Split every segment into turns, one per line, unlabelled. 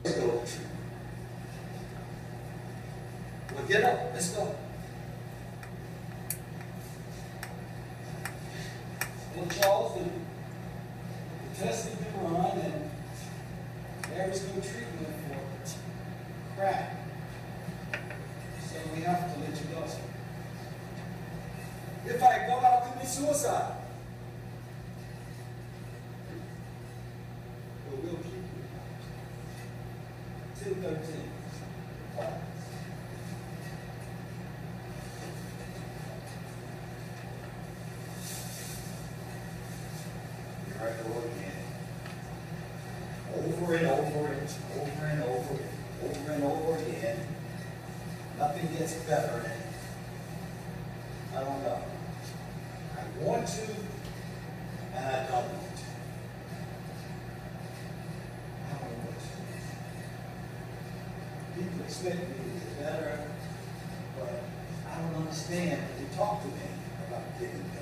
Let's go. Well, get up. Let's go. Well, Charles, the test has been run, and there's no treatment for crack. So we have to let you go. If I go, I'll commit suicide. But we'll keep you. 10:13. Right over again. Over and over and over and over and over again. Nothing gets better. I don't know. I want to, and I don't want to. I don't know what to do. People expect me to get better, but I don't understand when they talk to me about getting better.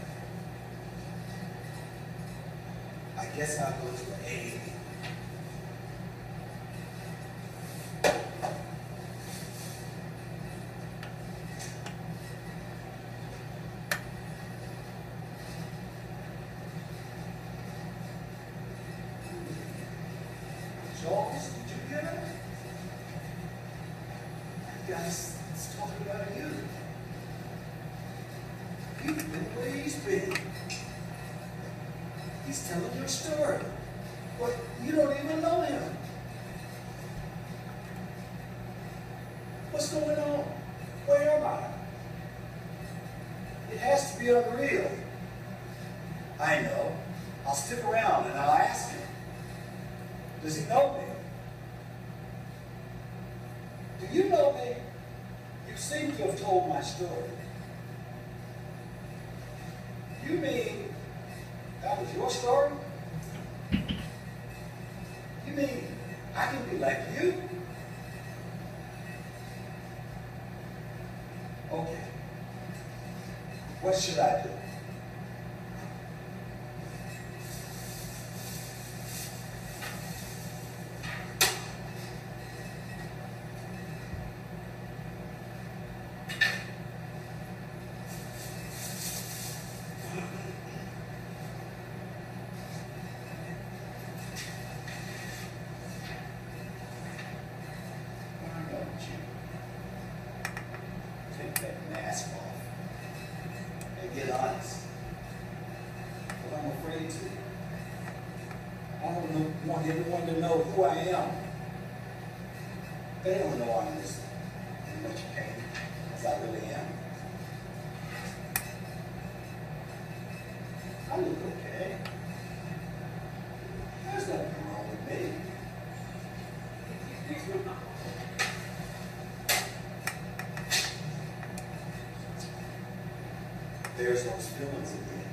I guess I'll go to A. Charles, did you get it? Guys, it's talking about you. You've been where he's been. He's telling your story, but you don't even know him. What's going on? Where am I? It has to be unreal. I know. I'll stick around and I'll ask him. Does he know me? Do you know me? You seem to have told my story. You mean that was your story? You mean I can be like you? Okay. What should I do? Take that mask off and get honest. But I'm afraid to. I don't want everyone to know who I am. They don't know I'm as much pain as I really am. I look okay. There's nothing wrong with me. There's those feelings again.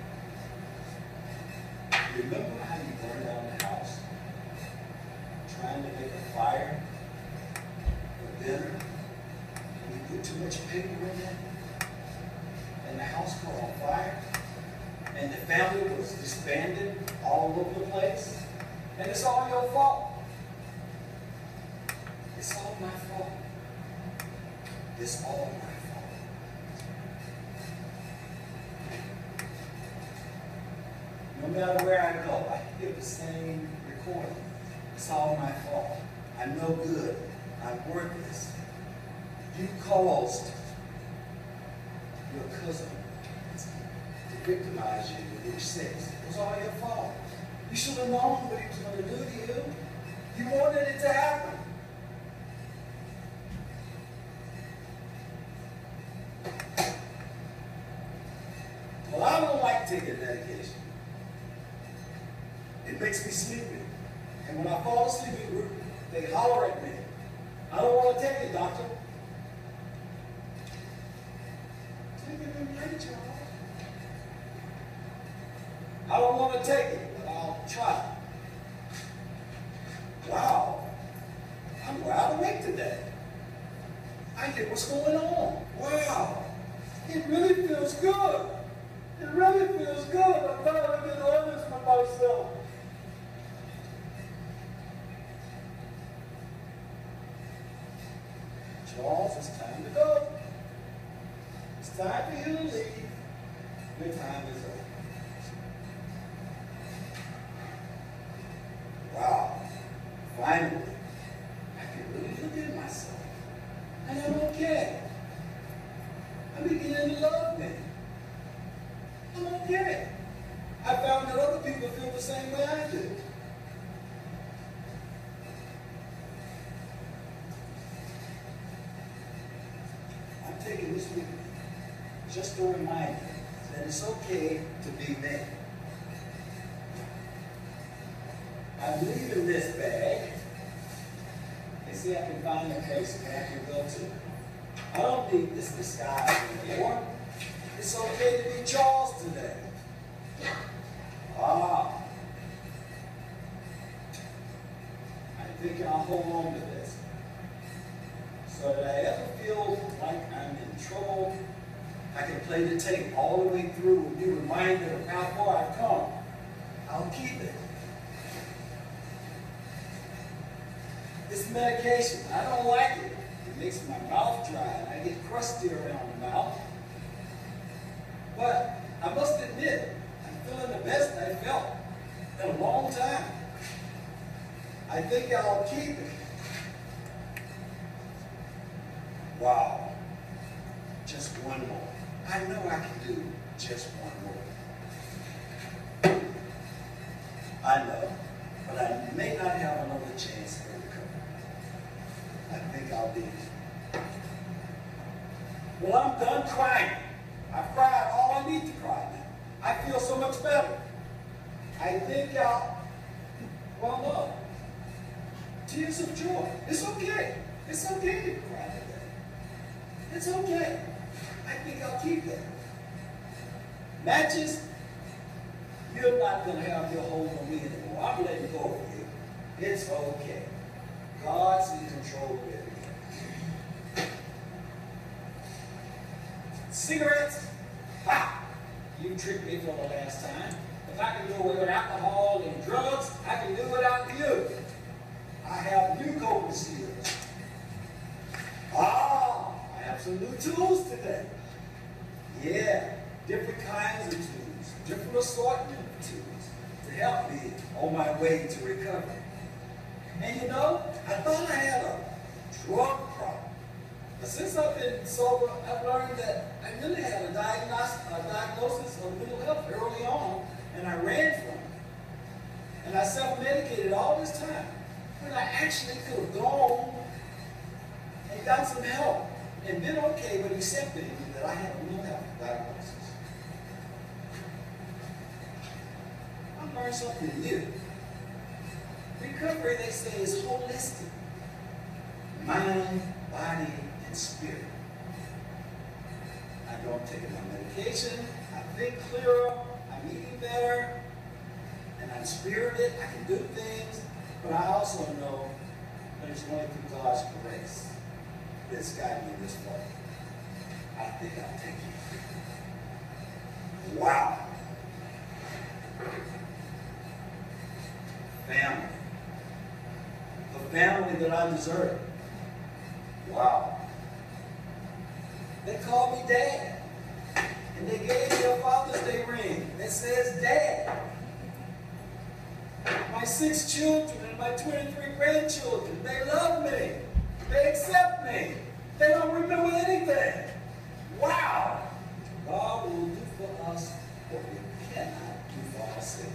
Remember how you burned down the house, trying to make a fire for dinner, and you put too much paper in it, and the house caught on fire, and the family was disbanded all over the place, and it's all your fault. It's all my fault. It's all my fault. No matter where I go, I hear the same recording. It's all my fault. I'm no good. I'm worthless. You caused your cousin to victimize you when you were 6. It was all your fault. You should have known what he was going to do to you. You wanted it to happen. Well, I don't like taking medication. It makes me sleepy. And when I fall asleep, they holler at me. I don't want to take it, doctor. Take it in late, Charles. I don't want to take it, but I'll try. Wow. I'm wide awake today. I get what's going on. Wow. It really feels good. It really feels good. I'm finally being honest with myself. Charles, it's time to go. It's time for you to leave. Your time is over. Wow. Finally, I can really look at myself. And I'm okay. I'm beginning to love me. I'm okay. I found that other people feel the same way I do. I'm taking this with me just to remind you that it's okay to be me. I'm leaving this bag and see if I can find a place where I can go to. I don't need this disguise anymore. It's okay to be Charles today. I think I'll hold on to this. So that I ever feel like I'm in trouble, I can play the tape all the way through and be reminded of how far I've come. I'll keep it. This medication, I don't like it. It makes my mouth dry and I get crusty around the mouth. But I must admit, I'm feeling the best I felt in a long time. I think I'll keep it. Wow. Just one more. I know I can do just one more. I know, but I may not have another chance for recovery. I think I'll be. Well, I'm done crying. I've cried all I need to cry now. I feel so much better. I think well, no. Tears of joy. It's okay. It's okay to cry today. It's okay. I think I'll keep that. Matches, you're not going to have your hold on me anymore. I'm letting go of you. It's okay. God's in control of everything. Cigarettes? Ha! You tricked me for the last time. If I can do away with alcohol and drugs, I can do without you. I have new coping skills. I have some new tools today. Yeah, different kinds of tools, different assortment of tools to help me on my way to recovery. And you know, I thought I had a drug problem. But since I've been sober, I've learned that I really had a diagnosis of mental health early on, and I ran from it. And I self-medicated all this time, when I actually could have gone and got some help and been okay with accepting that I had a mental health diagnosis. I learned something new. Recovery, they say, is holistic. Mind, body, and spirit. I don't take my medication, I think clearer, I'm eating better, and I'm spirited, I can do things, but I also know that it's only through God's grace that's gotten me this far. I think I'll take it. Wow. Family. The family that I deserve. Wow. They called me Dad. And they gave me a Father's Day ring that says Dad. My 6 children and my 23 grandchildren, they love me. They accept me. They don't remember anything. Wow. God will do for us what we cannot do for ourselves.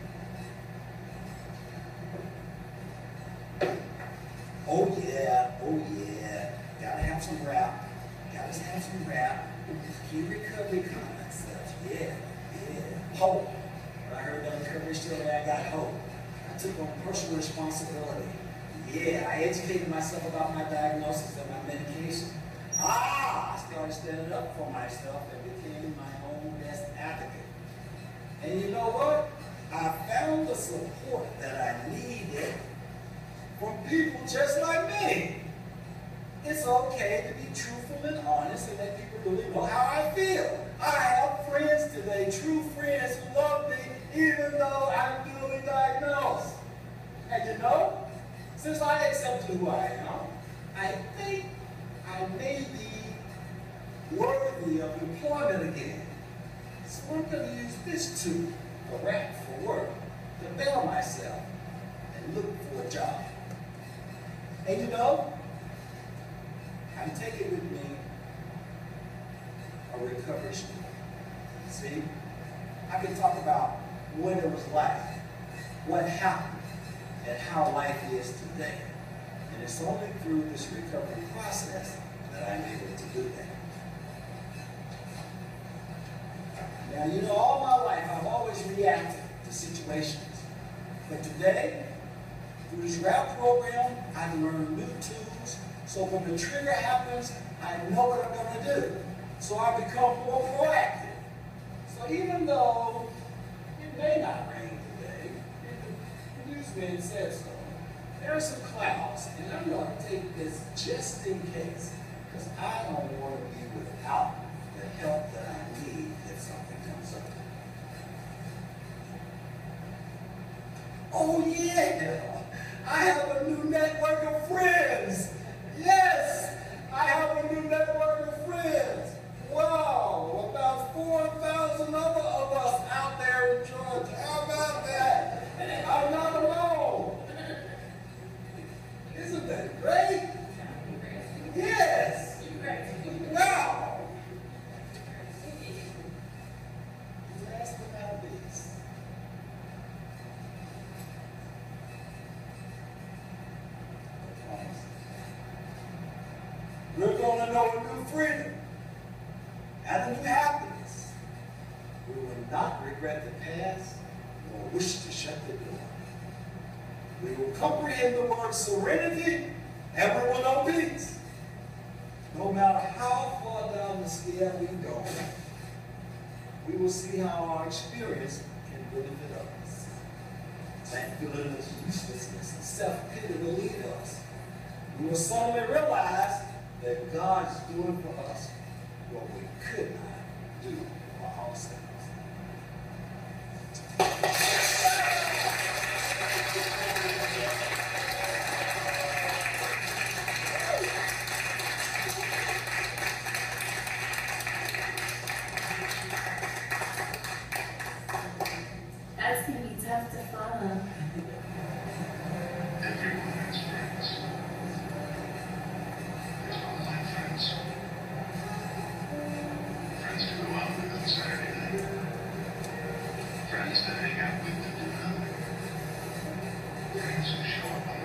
Oh yeah, oh yeah. Gotta have some rap. Gotta have some rap. Key recovery concepts. Yeah, yeah. Hope. When I heard that recovery story, I got hope. I took on personal responsibility. Yeah, I educated myself about my diagnosis and my medication. I started standing up for myself and became my own best advocate. And you know what? I found the support that I needed from people just like me. It's okay to be truthful and honest and let people really know how I feel. I have friends today, true friends who love me even though I'm newly diagnosed. And you know, since I accepted who I am, I think I I may be worthy of employment again. So I'm going to use this tool, the rap for work, to bail myself and look for a job. And you know, I take it with me a recovery story. See, I can talk about what it was like, what happened, and how life is today. And it's only through this recovery process that I'm able to do that. Now, you know, all my life I've always reacted to situations. But today, through this rap program, I've learned new tools. So when the trigger happens, I know what I'm going to do. So I become more proactive. So even though it may not rain today, the newsman said so, there are some clouds, and I'm going to take this just in case, because I don't want to be without the help that I need if something comes up. Oh yeah, I have a new network of friends. Yes, I have a new network of friends. Wow, about 4,000 other of us out there in Georgia. How about that? I'm not alone. Isn't that great? Yes. Wow. Last but not least, we're going to know a new freedom and a new happiness. We will not regret the past nor wish to shut the door. We will comprehend the word serenity and we will know peace. No matter how far down the scale we go, we will see how our experience can benefit others. Thankfulness, uselessness, and self-pity will lead us. We will suddenly realize that God is doing for us what we could not do for ourselves.
That's going to be tough to follow.
Everyone has friends. There's online friends. Friends to go out with on Saturday night. Friends to hang out with to do nothing. Friends who show up